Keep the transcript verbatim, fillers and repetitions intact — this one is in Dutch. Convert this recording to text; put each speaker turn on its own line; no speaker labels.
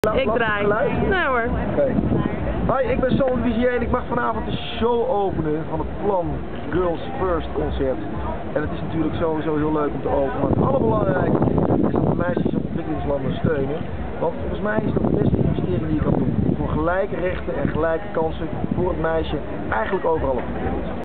Ik draai. Nee hoor.
Okay. Hi, ik ben Sander Vizier en ik mag vanavond de show openen van het Plan Girls First concert. En het is natuurlijk sowieso heel leuk om te openen, maar het allerbelangrijkste is dat de meisjes in ontwikkelingslanden steunen. Want volgens mij is dat de beste investering die je kan doen. Voor gelijke rechten en gelijke kansen voor het meisje eigenlijk overal op de wereld.